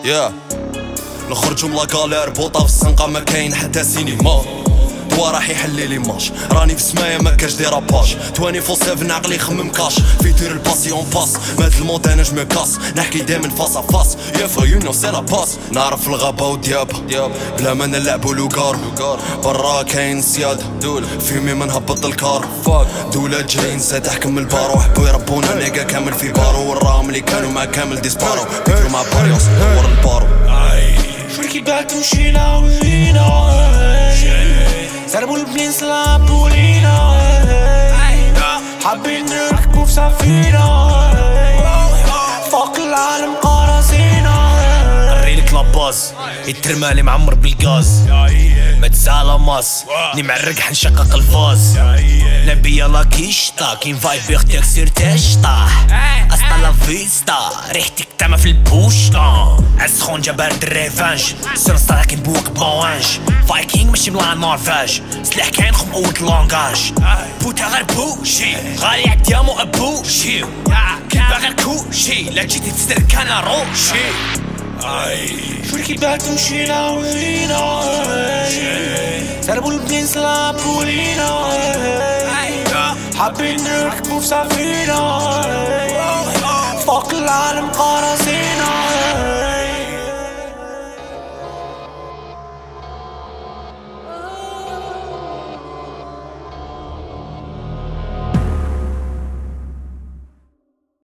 يا نخرجو من لاكالير بوطا في الزنقة ما كاين حتى سينما دوا راح يحلي لي ماش راني في سمايا ما كاش ديراباج 24/7 عقلي يخمم كاش فيتور الباسيون باس مات الموت انا جو كاس نحكي دايما فاس فاس يا فا يو نو سي لا باس نعرف الغابة وديابها بلا ما نلعبو لوكار برا كاين سياد فيمي ما نهبط الكار دولة جايين زاد احكم البارو حبو يربونا نيقا كامل في بارو والراهم اللي كانوا مع كامل ديسبارو بيكرو مع باريوس دور البارو شركي بعد مشينا وجينا زربوا البلين سلابوا لينا حابين نركبوا في سفينة فوق العالم قراصينا نريلك لاباز يترمالي معمر بالغاز ما تزال ماس ني معرق حنشقق الفاز نبي يلا كيشتا كاين فايب يختك سير تشطح استا لا فيستا ريحتك تعمى في البوشطة عالسخون جا بارد الريفانج سنسطا كاين بوق بوانج فايكينغ ماشي بلا نورفاج سلاح كاين خم قوة لونغاج بوتا غير بوشي غالي عالديامو ابوشي كيبا غير كوشي لا جيتي تسترك انا روشي شركي بعد مشينا وجينا زربوا البلين سلابوا لينا حابين نركبوا في سفينة فوق العالم قراصينا